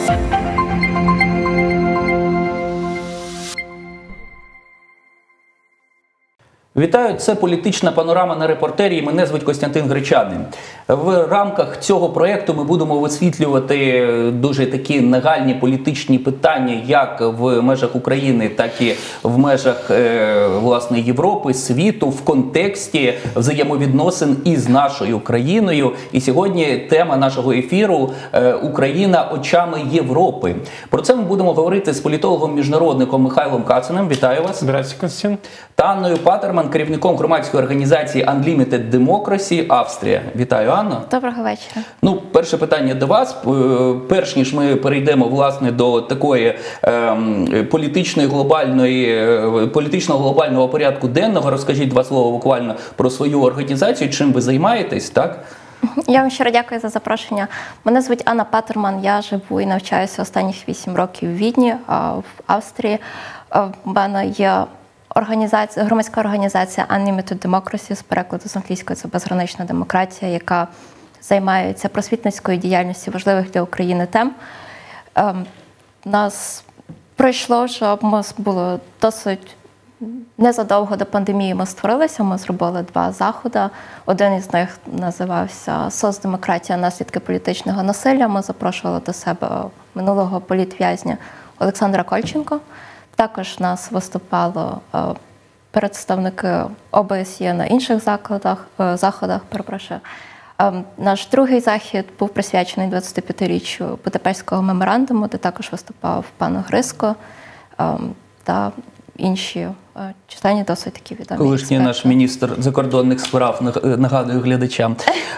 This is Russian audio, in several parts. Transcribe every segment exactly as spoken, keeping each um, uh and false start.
Вітаю, це політична панорама на Репортері. Мене звуть Костянтин Гречаний. В рамках цього проєкту ми будемо висвітлювати дуже такі нагальні політичні питання, як в межах України, так і в межах власне Європи, світу, в контексті взаємовідносин із нашою країною. І сьогодні тема нашого ефіру «Україна очами Європи». Про це ми будемо говорити з політологом-міжнародником Михайлом Кациним. Вітаю вас. Здравствуйте, Константин. Та Анною Патерман, керівником громадської організації Unlimited Democracy, Австрія. Вітаю, Анно. Доброго вечора. Ну, перше питання до вас. Перш ніж ми перейдемо, власне, до такої е, політичної глобальної, політичного глобального порядку денного, розкажіть два слова буквально про свою організацію, чим ви займаєтесь, так? Я вам щиро дякую за запрошення. Мене звуть Анна Патерман, я живу і навчаюся останніх вісім років в Відні, в Австрії. В мене є Організація, громадська організація Unlimited Democracy, з перекладу з англійської це безгранична демократія, яка займається просвітницькою діяльністю важливих для України тем. Ем, нас пройшло, що ми було досить незадовго до пандемії ми створилися, ми зробили два заходи. Один із них називався «Соцдемократія. Наслідки політичного насилля». Ми запрошували до себе минулого політв'язня Олександра Кольченка. Також в нас виступали представники О Б С Є на інших закладах, заходах. Перепрошую. Наш другий захід був присвячений двадцятип'ятиріччю Будапештського меморандуму, де також виступав пан Гриско та інші численні досить такі відомі. Колишній наш міністр закордонних справ, нагадую глядачам.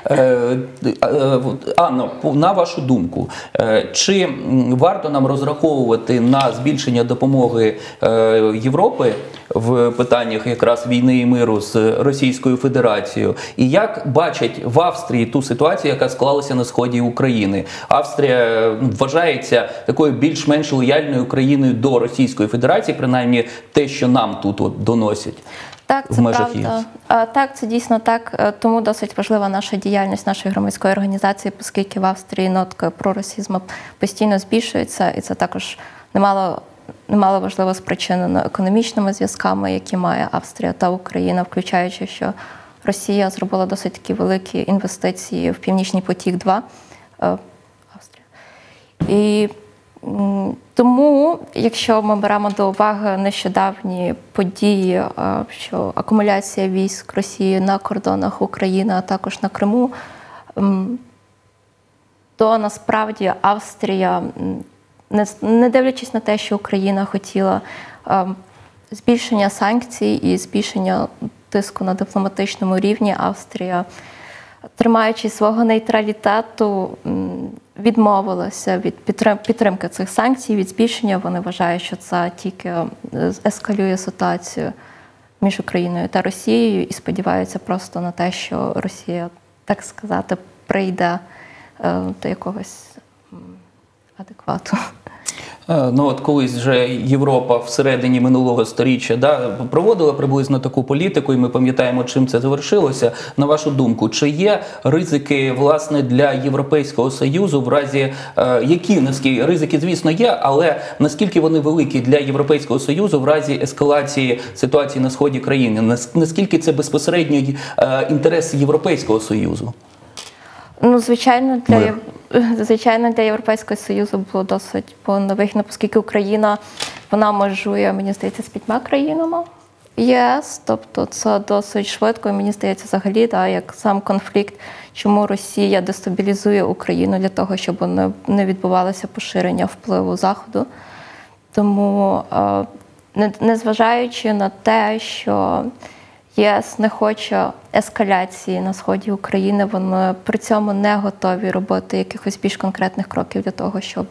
Анно, на вашу думку, чи варто нам розраховувати на збільшення допомоги Європи в питаннях якраз війни і миру з Російською Федерацією? І як бачать в Австрії ту ситуацію, яка склалася на сході України? Австрія вважається такою більш-менш лояльною країною до Російської Федерації, принаймні те, що нам тут от доносять. Так, це правда. Так, це дійсно так. Тому досить важлива наша діяльність нашої громадської організації, оскільки в Австрії нотка проросізму постійно збільшується, і це також немало, немало важливо спричинено економічними зв'язками, які має Австрія та Україна, включаючи, що Росія зробила досить такі великі інвестиції в Північний потік-два. Австрія. І тому, якщо ми беремо до уваги нещодавні події, що акумуляція військ Росії на кордонах України, а також на Криму, то насправді Австрія, не дивлячись на те, що Україна хотіла збільшення санкцій і збільшення тиску на дипломатичному рівні, Австрія, тримаючись свого нейтралітету, відмовилася від підтримки цих санкцій, від збільшення. Вони вважають, що це тільки ескалює ситуацію між Україною та Росією і сподіваються просто на те, що Росія, так сказати, прийде до якогось адеквату. Ну от колись вже Європа всередині минулого сторіччя да, проводила приблизно таку політику, і ми пам'ятаємо, чим це завершилося. На вашу думку, чи є ризики, власне, для Європейського Союзу в разі, е, які, наскільки, ризики, звісно, є, але наскільки вони великі для Європейського Союзу в разі ескалації ситуації на сході країни? Наскільки це безпосередньо е, інтерес Європейського Союзу? Ну, звичайно, для, звичайно, для Європейського Союзу було досить невигідно, оскільки Україна, вона межує, мені здається, з п'ятьма країнами ЄС, тобто це досить швидко, і мені здається, взагалі, да, як сам конфлікт, чому Росія дестабілізує Україну для того, щоб не, не відбувалося поширення впливу Заходу. Тому, незважаючи на те, що ЄС не хоче ескаляції на сході України, вони при цьому не готові робити якихось більш конкретних кроків для того, щоб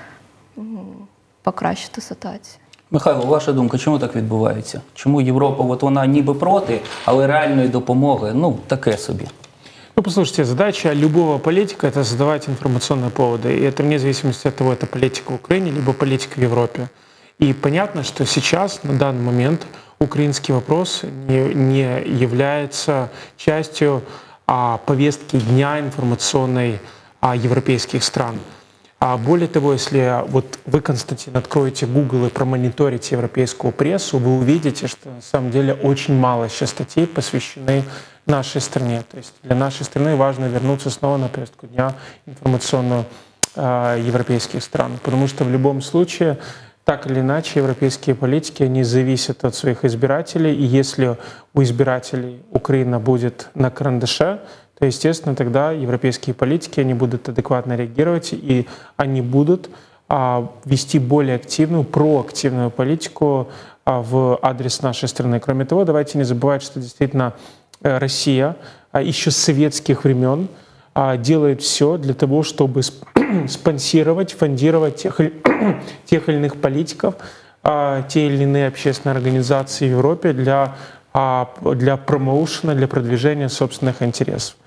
покращити ситуацію. Михайло, ваша думка, чому так відбувається? Чому Європа, от вона ніби проти, але реальної допомоги, ну, таке собі? Ну, послушайте, задача любого политика – это задавать информационные поводы. И это вне зависимости от того, это политика в Украине, либо политика в Европе. И понятно, что сейчас, на данный момент, украинский вопрос не, не является частью а, повестки дня информационной а, европейских стран. А более того, если вот вы, Константин, откроете Google и промониторите европейскую прессу, вы увидите, что на самом деле очень мало сейчас статей посвящены нашей стране. То есть для нашей страны важно вернуться снова на повестку дня информационную э, европейских стран, потому что в любом случае, так или иначе, европейские политики, они зависят от своих избирателей, и если у избирателей Украина будет на карандаше, то, естественно, тогда европейские политики, они будут адекватно реагировать, и они будут а, вести более активную, проактивную политику а, в адрес нашей страны. Кроме того, давайте не забывать, что действительно Россия а, еще с советских времен а, делает все для того, чтобы спонсировать, фондировать тех, тех или иных политиков, а, те или иные общественные организации в Европе для, а, для промоушена, для продвижения собственных интересов.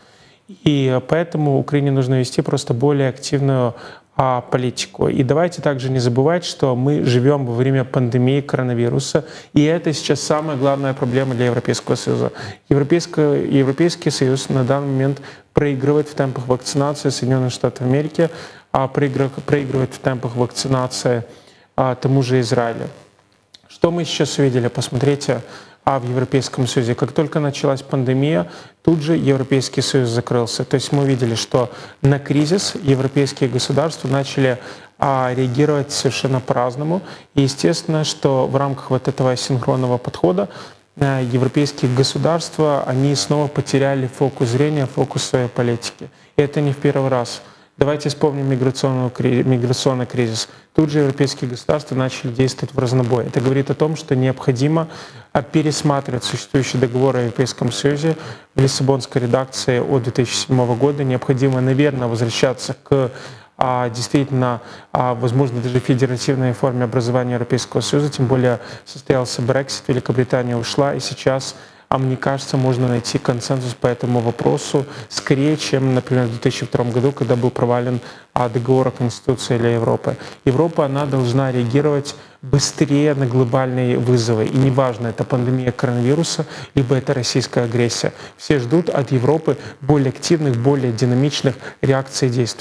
И поэтому Украине нужно вести просто более активную а, политику. И давайте также не забывать, что мы живем во время пандемии коронавируса, и это сейчас самая главная проблема для Европейского Союза. Европейский, Европейский Союз на данный момент проигрывает в темпах вакцинации Соединенных Штатов Америки, а проигрывает, проигрывает в темпах вакцинации а, тому же Израилю. Что мы сейчас увидели? Посмотрите. А в Европейском Союзе. Как только началась пандемия, тут же Европейский Союз закрылся. То есть мы увидели, что на кризис европейские государства начали а, реагировать совершенно по-разному. И естественно, что в рамках вот этого синхронного подхода а, европейские государства, они снова потеряли фокус зрения, фокус своей политики. И это не в первый раз. Давайте вспомним миграционный кризис. Тут же европейские государства начали действовать в разнобой. Это говорит о том, что необходимо пересматривать существующий договор о Европейском Союзе в Лиссабонской редакции от две тысячи седьмого года. Необходимо, наверное, возвращаться к а, действительно, а, возможно, даже федеративной форме образования Европейского Союза. Тем более состоялся Брексит, Великобритания ушла, и сейчас, а мне кажется, можно найти консенсус по этому вопросу скорее, чем, например, в две тысячи втором году, когда был провален договор о Конституции для Европы. Европа, она должна реагировать быстрее на глобальные вызовы. И неважно, это пандемия коронавируса, либо это российская агрессия. Все ждут от Европы более активных, более динамичных реакцій і действий.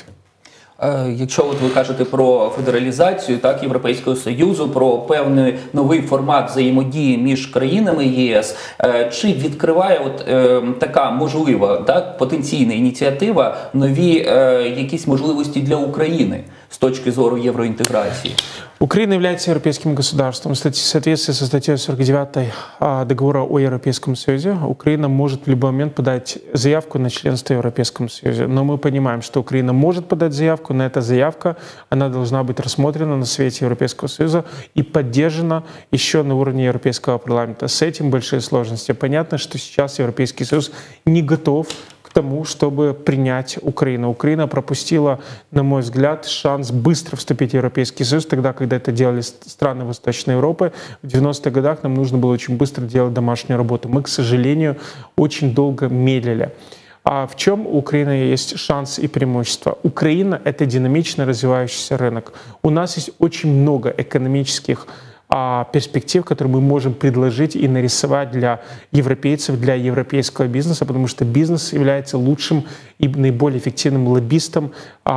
Якщо от ви кажете про федералізацію так, Європейського Союзу, про певний новий формат взаємодії між країнами ЄС, чи відкриває от, е, така можлива, так, потенційна ініціатива нові е, якісь можливості для України с точки зору евроинтеграции? Украина является европейским государством. В соответствии со статьей сорок девятой договора о Европейском Союзе, Украина может в любой момент подать заявку на членство в Европейском Союзе. Но мы понимаем, что Украина может подать заявку, но эта заявка, она должна быть рассмотрена на Совете Европейского Союза и поддержана еще на уровне Европейского парламента. С этим большие сложности. Понятно, что сейчас Европейский Союз не готов к тому, чтобы принять Украину. Украина пропустила, на мой взгляд, шанс быстро вступить в Европейский Союз, тогда, когда это делали страны Восточной Европы. В девяностых годах нам нужно было очень быстро делать домашнюю работу. Мы, к сожалению, очень долго медлили. А в чем у Украины есть шанс и преимущество? Украина — это динамично развивающийся рынок. У нас есть очень много экономических перспектив, которые мы можем предложить и нарисовать для европейцев, для европейского бизнеса, потому что бизнес является лучшим и наиболее эффективным лоббистом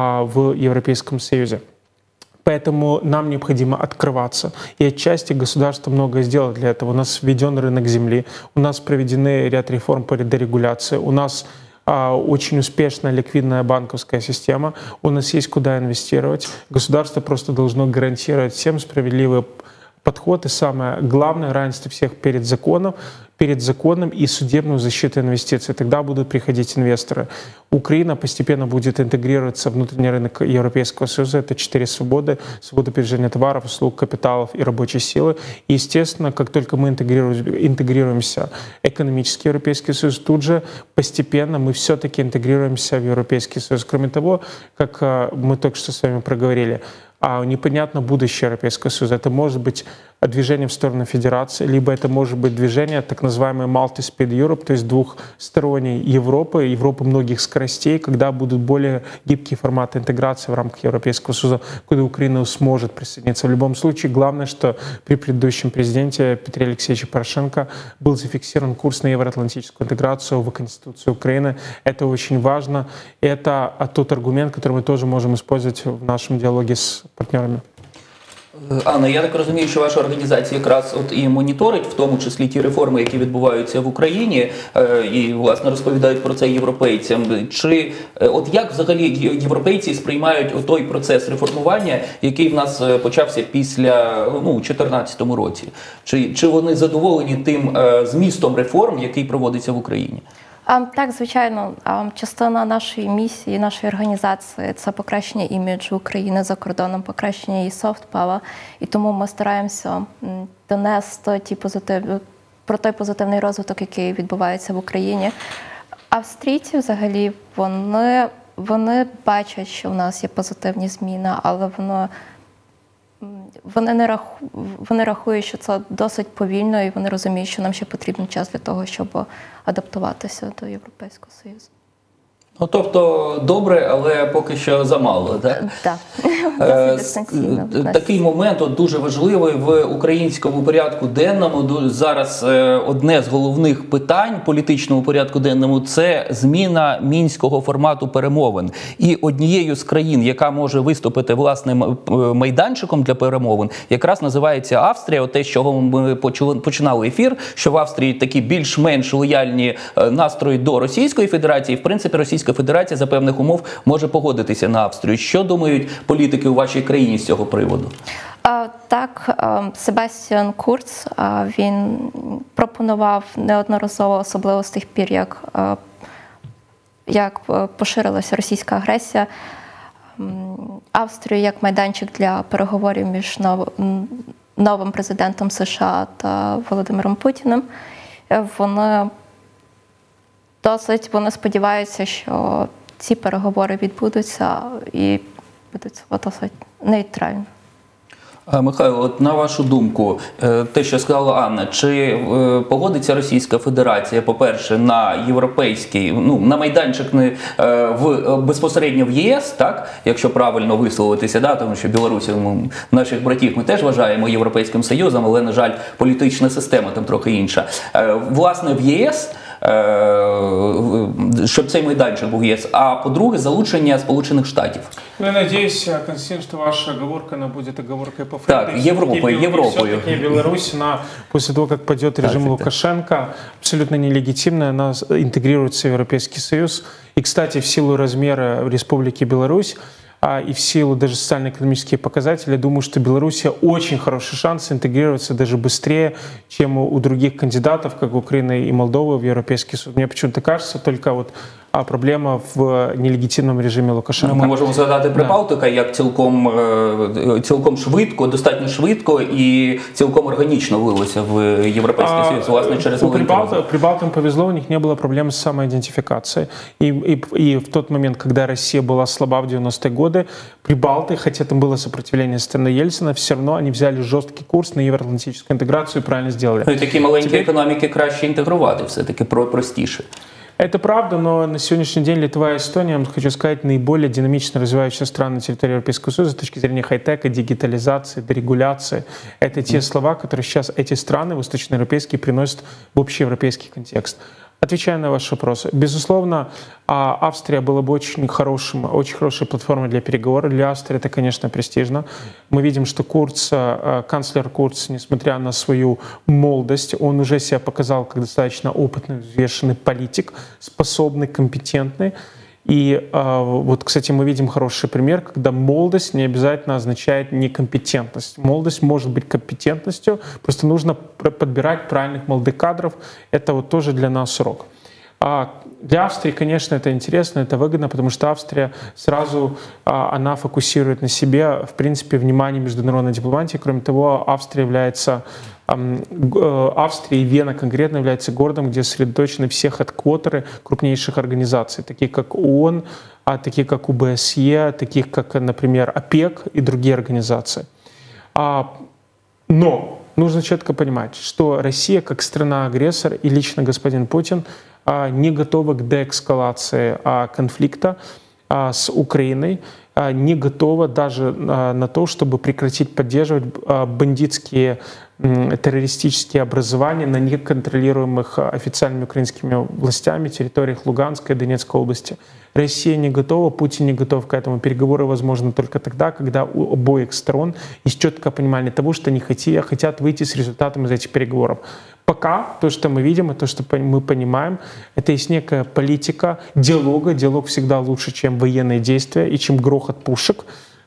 в Европейском Союзе. Поэтому нам необходимо открываться. И отчасти государство многое сделало для этого. У нас введен рынок земли, у нас проведены ряд реформ по дерегуляции, у нас очень успешная ликвидная банковская система, у нас есть куда инвестировать. Государство просто должно гарантировать всем справедливые подход и самое главное — равенство всех перед законом, перед законом и судебную защиту инвестиций. Тогда будут приходить инвесторы. Украина постепенно будет интегрироваться в внутренний рынок Европейского Союза. Это четыре свободы: свобода передвижения товаров, услуг, капиталов и рабочей силы. И, естественно, как только мы интегрируемся в экономический Европейский Союз, тут же постепенно мы все-таки интегрируемся в Европейский Союз. Кроме того, как мы только что с вами проговорили, а непонятно будущее Европейского Союза. Это может быть движение в сторону федерации, либо это может быть движение так называемой multi-speed Europe, то есть двухсторонней Европы, Европы многих скоростей, когда будут более гибкие форматы интеграции в рамках Европейского Союза, куда Украина сможет присоединиться. В любом случае, главное, что при предыдущем президенте Петре Алексеевиче Порошенко был зафиксирован курс на евроатлантическую интеграцию в Конституцию Украины. Это очень важно. Это тот аргумент, который мы тоже можем использовать в нашем диалоге с партнерами. Анна, я так розумію, що ваша організація якраз от і моніторить, в тому числі ті реформи, які відбуваються в Україні, і, власне, розповідають про це європейцям. Чи от як взагалі європейці сприймають той процес реформування, який в нас почався після, ну, у дві тисячі чотирнадцятому році? Чи, чи вони задоволені тим змістом реформ, який проводиться в Україні? Так, звичайно, частина нашої місії, нашої організації – це покращення іміджу України за кордоном, покращення її софт-пава. І тому ми стараємося донести ті позитив... про той позитивний розвиток, який відбувається в Україні. Австрійці взагалі, вони, вони бачать, що в нас є позитивні зміни, але воно... Вони не раху... вони рахують, що це досить повільно, і вони розуміють, що нам ще потрібен час для того, щоб адаптуватися до Європейського Союзу. Ну, тобто, добре, але поки що замало, так? Так, да. Такий момент от, дуже важливий в українському порядку денному. Зараз одне з головних питань політичному порядку денному – це зміна мінського формату перемовин. І однією з країн, яка може виступити власним майданчиком для перемовин, якраз називається Австрія. От те, з чого ми починали ефір, що в Австрії такі більш-менш лояльні настрої до Російської Федерації. В принципі, Російська Федерація за певних умов може погодитися на Австрію. Що думають політики у вашій країні з цього приводу? Так, Себастьян Курц, він пропонував неодноразово, особливо з тих пір, як, як поширилася російська агресія, Австрію як майданчик для переговорів між новим президентом США та Володимиром Путіним. Вони Досить вони сподіваються, що ці переговори відбудуться і будуть досить нейтрально. Михайло, от на вашу думку, те, що сказала Анна, чи погодиться Російська Федерація, по-перше, на європейський, ну, на майданчик не в безпосередньо в ЄС, так, якщо правильно висловитися, да, тому що Білорусі, наших братів, ми теж вважаємо Європейським Союзом, але, на жаль, політична система там трохи інша. Власне, в ЄС, щоб цей майданчик був ЄС, а по-друге, залучення Сполучених Штатів. Ну, я надеюсь, Константин, что ваша оговорка, она будет оговоркой по факту. Так, Европой, Европой. Все-таки Беларусь, она, после того, как пойдет режим так, Лукашенко, так. абсолютно нелегитимная, она интегрируется в Европейский Союз. И, кстати, в силу размера Республики Беларусь, а и в силу даже социально-экономических показателей, я думаю, что Белоруссия очень хороший шанс интегрироваться даже быстрее, чем у других кандидатов, как Украина и Молдова, в Европейский Союз. Мне почему-то кажется, только вот а проблема в нелегітимному режимі Лукашенка. Ми можемо згадати Прибалтика, як цілком, цілком швидко, достатньо швидко і цілком органічно влилося в Європейський Союз, власне, через Прибалтам, Прибалтам повезло, у них не было проблем с самоидентификацией. И, и, и в тот момент, когда Россия была слаба в девяностые годы, Прибалты, хотя там было сопротивление со стороны Ельцина, все равно они взяли жесткий курс на евроатлантическую интеграцию и правильно сделали. Ну і такі маленькі Теперь... економіки краще інтегрувати, все-таки простіше. Это правда, но на сегодняшний день Литва и Эстония, я хочу сказать, наиболее динамично развивающиеся страны на территории Европейского Союза с точки зрения хай-тека, дигитализации, дерегуляции. Это те слова, которые сейчас эти страны восточноевропейские приносят в общеевропейский контекст. Отвечая на ваш вопрос, безусловно, Австрия была бы очень хорошим, очень хорошей платформой для переговоров. Для Австрии это, конечно, престижно. Мы видим, что Курц, канцлер Курц, несмотря на свою молодость, он уже себя показал как достаточно опытный, взвешенный политик, способный, компетентный. И вот, кстати, мы видим хороший пример, когда молодость не обязательно означает некомпетентность. Молодость может быть компетентностью, просто нужно подбирать правильных молодых кадров. Это вот тоже для нас урок. Для Австрии, конечно, это интересно, это выгодно, потому что Австрия сразу, она фокусирует на себе, в принципе, внимание международной дипломатии. Кроме того, Австрия является, Австрия и Вена конкретно являются городом, где сосредоточены все хедквотеры крупнейших организаций, таких как ООН, таких как ОБСЕ, таких как, например, ОПЕК и другие организации. Но нужно четко понимать, что Россия как страна-агрессор и лично господин Путин не готова к деэскалации конфликта с Украиной, не готова даже на то, чтобы прекратить поддерживать бандитские террористические образования на неконтролируемых официальными украинскими властями территориях Луганской и Донецкой области. Россия не готова, Путин не готов к этому. Переговоры возможны только тогда, когда у обоих сторон есть четкое понимание того, что они хотят выйти с результатом из этих переговоров. Пока то, что мы видим, и то, что мы понимаем, это есть некая политика диалога. Диалог всегда лучше, чем военные действия и чем грохот пушек.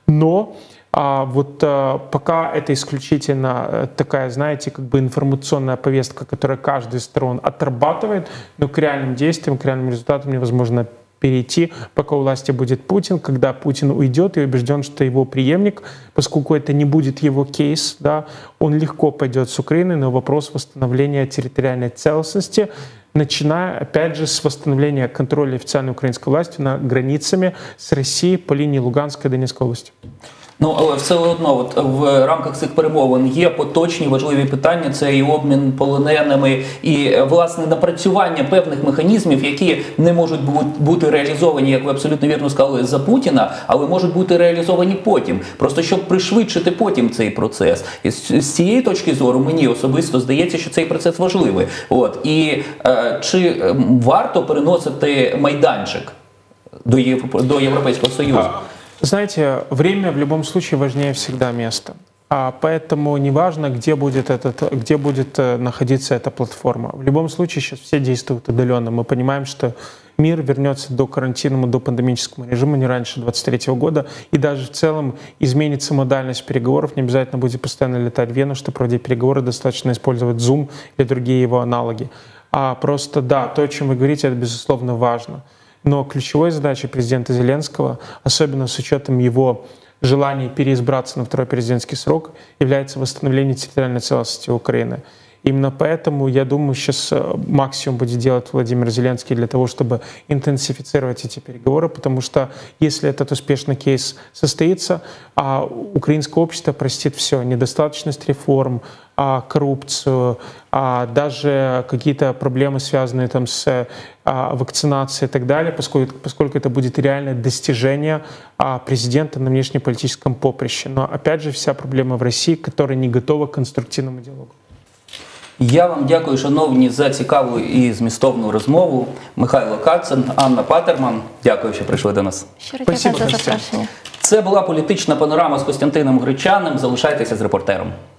Но а вот а, пока это исключительно такая, знаете, как бы информационная повестка, которую каждая из сторон отрабатывает, но к реальным действиям, к реальным результатам невозможно перейти, пока у власти будет Путин. Когда Путин уйдет и убежден, что его преемник, поскольку это не будет его кейс, да, он легко пойдет с Украины, но вопрос восстановления территориальной целостности, начиная, опять же, с восстановления контроля официальной украинской власти над границами с Россией по линии Луганской и Донецької області. Ну, але все одно, от в рамках цих перемовин є поточні важливі питання, це і обмін полоненими, і, власне, напрацювання певних механізмів, які не можуть бути реалізовані, як ви абсолютно вірно сказали, за Путіна, але можуть бути реалізовані потім. Просто щоб пришвидшити потім цей процес. І з цієї точки зору мені особисто здається, що цей процес важливий. От. І е, чи варто переносити майданчик до, Євро... до Європейського Союзу? Знаете, время в любом случае важнее всегда места. А поэтому неважно, где будет, этот, где будет находиться эта платформа. В любом случае сейчас все действуют удаленно. Мы понимаем, что мир вернется до карантинному, до пандемическому режима не раньше двадцать третьего года. И даже в целом изменится модальность переговоров. Не обязательно будет постоянно летать в Вену, чтобы проводить переговоры. Достаточно использовать Zoom или другие его аналоги. А просто да, то, о чем вы говорите, это безусловно важно. Но ключевой задачей президента Зеленского, особенно с учетом его желания переизбраться на второй президентский срок, является восстановление территориальной целостности Украины. Именно поэтому, я думаю, сейчас максимум будет делать Владимир Зеленский для того, чтобы интенсифицировать эти переговоры, потому что если этот успешный кейс состоится, а украинское общество простит все, недостаточность реформ, а коррупцию, а даже какие-то проблемы, связанные там с а, вакцинацией и так далее, поскольку, поскольку это будет реальное достижение а, президента на внешнеполитическом поприще. Но опять же вся проблема в России, которая не готова к конструктивному диалогу. Я вам дякую, шановні, за цікаву і змістовну розмову. Михайло Кацин, Анна Патерман. Дякую, що прийшли до нас. Щиро дякую за запрошення. Це була політична панорама з Костянтином Гречаним. Залишайтеся з репортером.